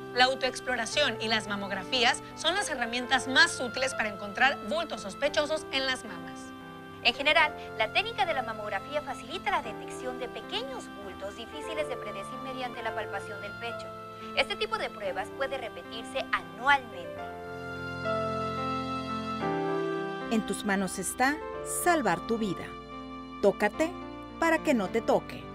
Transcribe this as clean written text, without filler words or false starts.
La autoexploración y las mamografías son las herramientas más útiles para encontrar bultos sospechosos en las mamas. En general, la técnica de la mamografía facilita la detección de pequeños bultos difíciles de predecir mediante la palpación del pecho. Este tipo de pruebas puede repetirse anualmente. En tus manos está salvar tu vida. Tócate para que no te toque.